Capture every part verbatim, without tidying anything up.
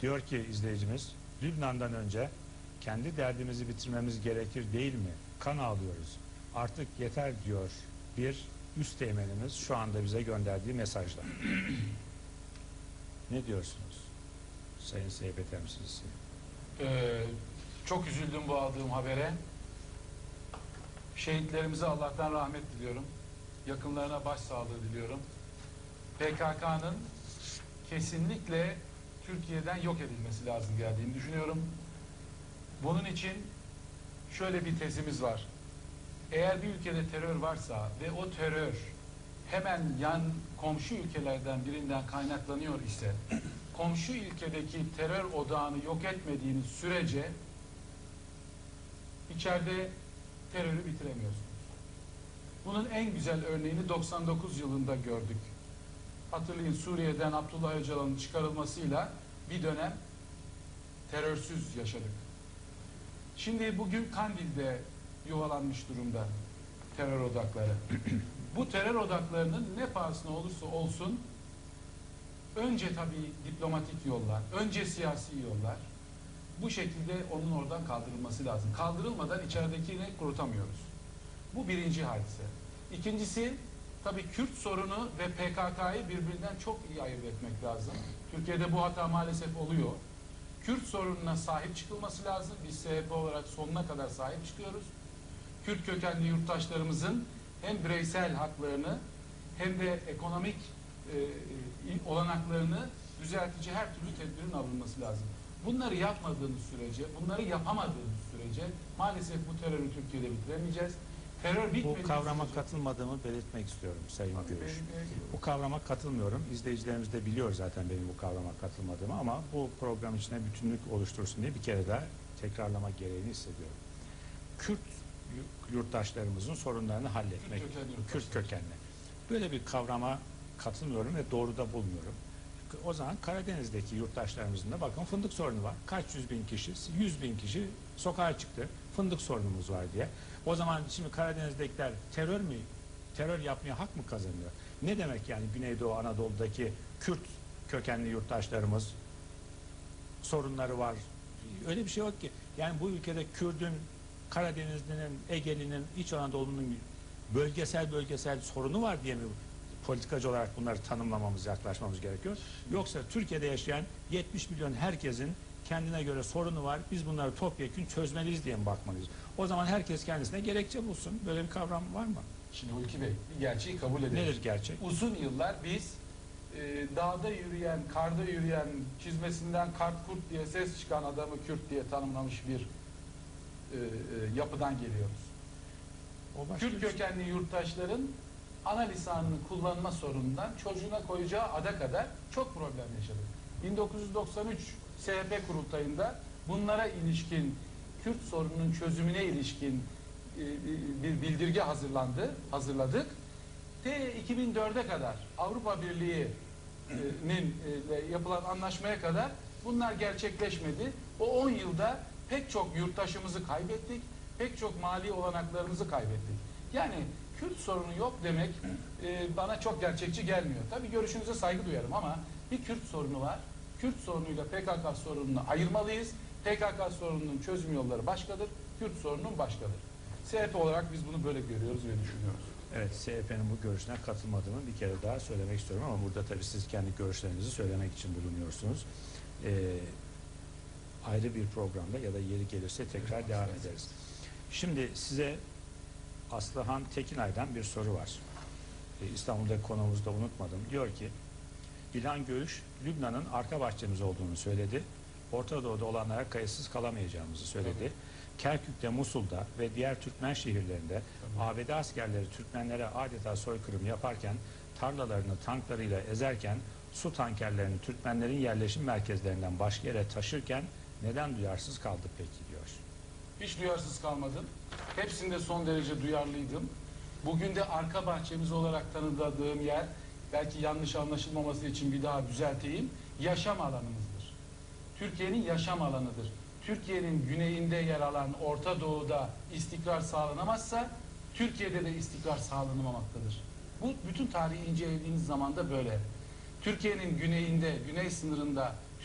Diyor ki izleyicimiz, Lübnan'dan önce kendi derdimizi bitirmemiz gerekir değil mi? Kan ağlıyoruz. Artık yeter diyor bir üst teğmenimiz şu anda bize gönderdiği mesajla. Ne diyorsunuz Sayın S H P temsilcisi? Ee, çok üzüldüm bu aldığım habere. Şehitlerimize Allah'tan rahmet diliyorum. Yakınlarına başsağlığı diliyorum. P K K'nın kesinlikle Türkiye'den yok edilmesi lazım geldiğini düşünüyorum. Bunun için şöyle bir tezimiz var. Eğer bir ülkede terör varsa ve o terör hemen yan komşu ülkelerden birinden kaynaklanıyor ise komşu ülkedeki terör odağını yok etmediğiniz sürece içeride terörü bitiremiyorsunuz. Bunun en güzel örneğini doksan dokuz yılında gördük. Hatırlayın, Suriye'den Abdullah Öcalan'ın çıkarılmasıyla bir dönem terörsüz yaşadık. Şimdi bugün Kandil'de yuvalanmış durumda terör odakları. Bu terör odaklarının ne pahasına olursa olsun önce tabii diplomatik yollar, önce siyasi yollar, bu şekilde onun oradan kaldırılması lazım. Kaldırılmadan içeridekini kurutamıyoruz. Bu birinci hadise. İkincisi, tabii Kürt sorunu ve P K K'yı birbirinden çok iyi ayırt etmek lazım. Türkiye'de bu hata maalesef oluyor. Kürt sorununa sahip çıkılması lazım. Biz S H P olarak sonuna kadar sahip çıkıyoruz. Kürt kökenli yurttaşlarımızın hem bireysel haklarını hem de ekonomik e, olanaklarını düzeltici her türlü tedbirin alınması lazım. Bunları yapmadığınız sürece, bunları yapamadığınız sürece maalesef bu terörü Türkiye'de bitiremeyeceğiz. Terör bitmediği Bu kavrama sürece... katılmadığımı belirtmek istiyorum Sayın Tabii Görüş. benim, Bu kavrama katılmıyorum. İzleyicilerimiz de biliyor zaten benim bu kavrama katılmadığımı, ama bu program içine bütünlük oluştursun diye bir kere daha tekrarlama gereğini hissediyorum. Kürt yurttaşlarımızın sorunlarını halletmek, Kürt kökenli, Kürt kökenli. Böyle bir kavrama katılmıyorum ve doğru da bulmuyorum. O zaman Karadeniz'deki yurttaşlarımızın da bakın fındık sorunu var. Kaç yüz bin kişi, yüz bin kişi sokağa çıktı. Fındık sorunumuz var diye. O zaman şimdi Karadeniz'dekiler terör mü, terör yapmaya hak mı kazanıyor? Ne demek yani Güneydoğu Anadolu'daki Kürt kökenli yurttaşlarımız sorunları var? Öyle bir şey yok ki. Yani bu ülkede Kürt'ün, Karadenizli'nin, Ege'linin, İç Anadolu'nun bölgesel bölgesel sorunu var diye mi politikacı olarak bunları tanımlamamız, yaklaşmamız gerekiyor? Yoksa Türkiye'de yaşayan yetmiş milyon herkesin kendine göre sorunu var. Biz bunları topyekün çözmeliyiz diye mi bakmalıyız? O zaman herkes kendisine gerekçe bulsun. Böyle bir kavram var mı? Şimdi Hulki Bey, bir gerçeği kabul edelim. Nedir gerçek? Uzun yıllar biz e, dağda yürüyen, karda yürüyen, çizmesinden kart kurt diye ses çıkan adamı Kürt diye tanımlamış bir e, e, yapıdan geliyoruz. Kürt kökenli yurttaşların ana lisanını kullanma sorunundan çocuğuna koyacağı ada kadar çok problem yaşadık. bin dokuz yüz doksan üç S H P kurultayında bunlara ilişkin, Kürt sorununun çözümüne ilişkin e, bir bildirge hazırlandı, hazırladık. T iki bin dörde kadar Avrupa Birliği'nin e, yapılan anlaşmaya kadar bunlar gerçekleşmedi. O on yılda pek çok yurttaşımızı kaybettik, pek çok mali olanaklarımızı kaybettik. Yani Kürt sorunu yok demek e, bana çok gerçekçi gelmiyor. Tabii görüşünüze saygı duyarım ama bir Kürt sorunu var. Kürt sorunuyla P K K sorununu ayırmalıyız. P K K sorununun çözüm yolları başkadır, Kürt sorunun başkadır. S H P olarak biz bunu böyle görüyoruz ve düşünüyoruz. Evet, S H P'nin bu görüşüne katılmadığımı bir kere daha söylemek istiyorum ama burada tabii siz kendi görüşlerinizi söylemek için bulunuyorsunuz. Ee, ayrı bir programda ya da yeri gelirse tekrar evet, devam evet. ederiz. Şimdi size Aslıhan Tekinay'dan bir soru var. Ee, İstanbul'daki konuğumuzda unutmadım. Diyor ki, İlhan Görüş, Lübnan'ın arka bahçemiz olduğunu söyledi. Orta Doğu'da olanlara kayıtsız kalamayacağımızı söyledi. Tabii. Kerkük'te, Musul'da ve diğer Türkmen şehirlerinde Tabii. A B D askerleri Türkmenlere adeta soykırım yaparken, tarlalarını tanklarıyla ezerken, su tankerlerini Türkmenlerin yerleşim merkezlerinden başka yere taşırken neden duyarsız kaldık peki diyor. Hiç duyarsız kalmadım. Hepsinde son derece duyarlıydım. Bugün de arka bahçemiz olarak tanıdığım yer, belki yanlış anlaşılmaması için bir daha düzelteyim, yaşam alanımızdır. Türkiye'nin yaşam alanıdır. Türkiye'nin güneyinde yer alan Orta Doğu'da istikrar sağlanamazsa Türkiye'de de istikrar sağlanamamaktadır. Bu bütün tarihi incelediğiniz zaman da böyle. Türkiye'nin güneyinde, güney sınırında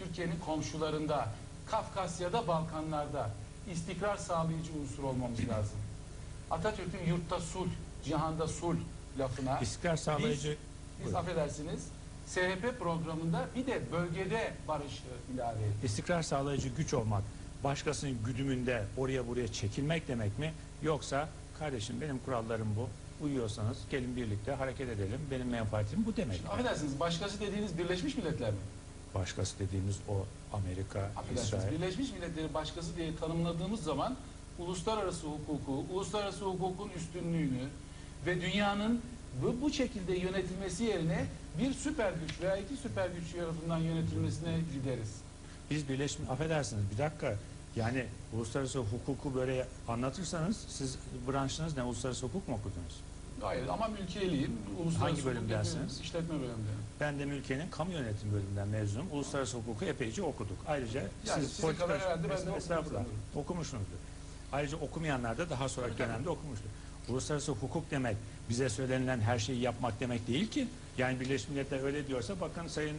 Türkiye'nin komşularında, Kafkasya'da, Balkanlarda istikrar sağlayıcı unsur olmamız lazım. Atatürk'ün yurtta sulh, cihanda sulh lafına İstikrar sağlayıcı... biz, biz Buyurun. affedersiniz S H P programında bir de bölgede barışı ilave ettik. İstikrar sağlayıcı güç olmak, başkasının güdümünde oraya buraya çekilmek demek mi? Yoksa kardeşim benim kurallarım bu, uyuyorsanız gelin birlikte hareket edelim, benim menfaatim bu demek mi? Affedersiniz, başkası dediğiniz Birleşmiş Milletler mi? Başkası dediğimiz o Amerika, Affedersiniz, İsrail. Birleşmiş Milletleri başkası diye tanımladığımız zaman uluslararası hukuku, uluslararası hukukun üstünlüğünü ve dünyanın bu, bu şekilde yönetilmesi yerine bir süper güç veya iki süper güç tarafından yönetilmesine gideriz. Biz Birleşmiş, affedersiniz bir dakika, yani uluslararası hukuku böyle anlatırsanız siz branşınız ne, uluslararası hukuk mu okudunuz? Hayır ama mülkiyeliyim. Uluslararası Hangi bölüm hukuk dersiniz? yapıyorum, İşletme bölümünde. Ben de mülkiyenin kamu yönetimi bölümünden mezunum. Uluslararası hukuku epeyce okuduk. Ayrıca Yani siz sizin kadar herhalde ben de okudum estağfurullah, sanırım. okumuşsunuzdur. Ayrıca okumayanlar da daha sonraki Tabii, tabii. dönemde okumuştur. Uluslararası hukuk demek bize söylenilen her şeyi yapmak demek değil ki. Yani Birleşmiş Milletler öyle diyorsa bakın Sayın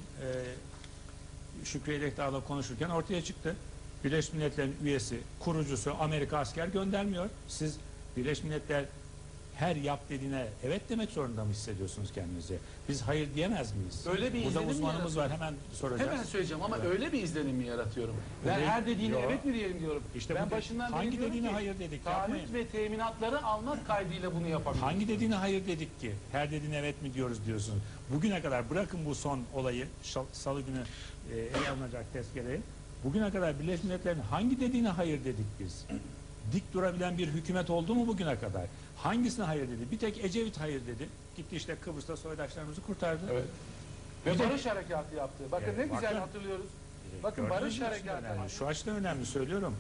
e, Şükrü Yelekdağ'la konuşurken ortaya çıktı. Birleşmiş Milletler'in üyesi, kurucusu Amerika asker göndermiyor. Siz Birleşmiş Milletler her yap dediğine evet demek zorunda mı hissediyorsunuz kendinizi? Biz hayır diyemez miyiz? Öyle bir Burada izlenim mi uzmanımız var, yaratıyor? hemen soracağız. Hemen söyleyeceğim ama Evet. öyle bir izlenim mi yaratıyorum? Ben Öyle- her dediğine Yo. evet mi diyelim diyorum. İşte ben bu de- başından hangi beri diyorum dediğine ki, hayır dedik, taahhüt yapmayın. ve teminatları almak kaydıyla bunu yapabiliriz. Hangi dediğine hayır dedik ki? Her dediğine evet mi diyoruz diyorsunuz. Bugüne kadar bırakın bu son olayı, şal- salı günü e, ele alınacak tezkereyi. Bugüne kadar Birleşmiş Milletler'in hangi dediğine hayır dedik biz? Dik durabilen bir hükümet oldu mu bugüne kadar? Hangisine hayır dedi? Bir tek Ecevit hayır dedi. Gitti işte Kıbrıs'ta soydaşlarımızı kurtardı. Evet. Ve Bir de- barış harekatı yaptı. Bakın Evet, ne güzel bakın. hatırlıyoruz. E, Bakın gördünüz barış mü harekatı. önemli? Şu açıdan önemli söylüyorum.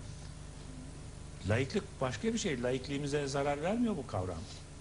Laiklik başka bir şey. Laikliğimize zarar vermiyor bu kavram.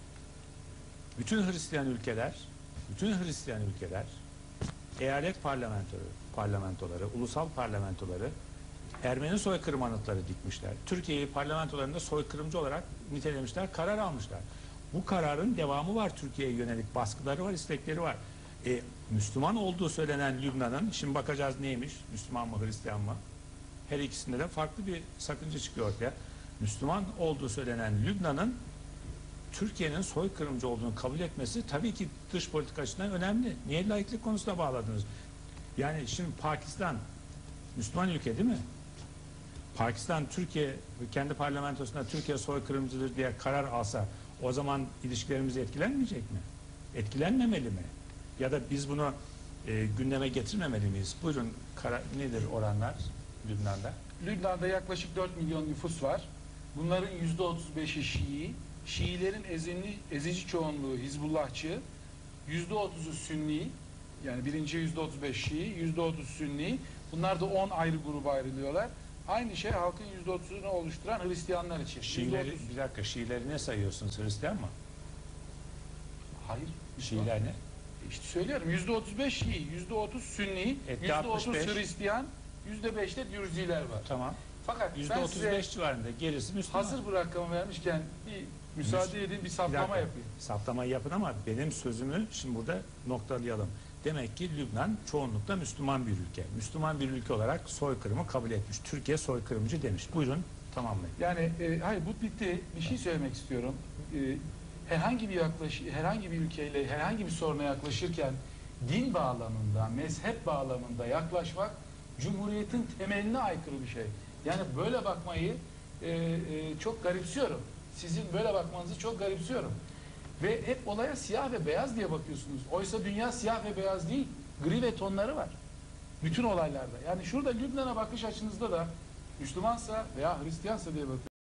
Bütün Hristiyan ülkeler, bütün Hristiyan ülkeler eyalet parlamentoları, parlamentoları, ulusal parlamentoları Ermeni soykırım anıtları dikmişler. Türkiye'yi parlamentolarında soykırımcı olarak nitelemişler, karar almışlar. Bu kararın devamı var, Türkiye'ye yönelik baskıları var, istekleri var. E, Müslüman olduğu söylenen Lübnan'ın, şimdi bakacağız neymiş, Müslüman mı, Hristiyan mı? Her ikisinde de farklı bir sakınca çıkıyor ortaya. Müslüman olduğu söylenen Lübnan'ın Türkiye'nin soykırımcı olduğunu kabul etmesi tabii ki dış politika açısından önemli. Niye laiklik konusuna bağladınız? Yani şimdi Pakistan Müslüman ülke değil mi? Pakistan Türkiye kendi parlamentosunda Türkiye soykırımcıdır diye karar alsa o zaman ilişkilerimiz etkilenmeyecek mi? Etkilenmemeli mi? Ya da biz bunu e, gündeme getirmemeli miyiz? Buyurun kara, nedir oranlar Lübnan'da? Lübnan'da yaklaşık dört milyon nüfus var. Bunların yüzde otuz beşi Şii. Şiilerin ezini, ezici çoğunluğu Hizbullahçı. yüzde otuzu Sünni. Yani birinci yüzde otuz beş Şii, yüzde otuz Sünni. Bunlar da on ayrı gruba ayrılıyorlar. Aynı şey halkın yüzde otuzunu oluşturan Hristiyanlar için. Şiileri, yüzde otuz bir dakika Şiileri ne sayıyorsunuz? Hristiyan mı? Hayır. Şiiler ne? İşte söylüyorum. yüzde otuz beş Şii, yüzde otuz Sünni, Etti yüzde otuz altmış beş. Hristiyan, yüzde beş de Dürziler var. Tamam. Fakat Yüzde ben otuz size beş civarında. Gerisi Müslüman. hazır bu rakamı vermişken bir müsaade edin bir Bir saptama dakika, yapayım. saptamayı yapın ama benim sözümü şimdi burada noktalayalım. Demek ki Lübnan çoğunlukla Müslüman bir ülke. Müslüman bir ülke olarak soykırımı kabul etmiş. Türkiye soykırımcı demiş. Buyurun tamamlayın. Yani e, hayır bu bitti. Bir şey söylemek istiyorum. E, herhangi bir yaklaş herhangi bir ülkeyle herhangi bir soruna yaklaşırken din bağlamında, mezhep bağlamında yaklaşmak Cumhuriyet'in temeline aykırı bir şey. Yani böyle bakmayı e, e, çok garipsiyorum. Sizin böyle bakmanızı çok garipsiyorum. Ve hep olaya siyah ve beyaz diye bakıyorsunuz. Oysa dünya siyah ve beyaz değil. Gri ve tonları var. Bütün olaylarda. Yani şurada Lübnan'a bakış açınızda da Müslümansa veya Hristiyansa diye bakıyorsunuz.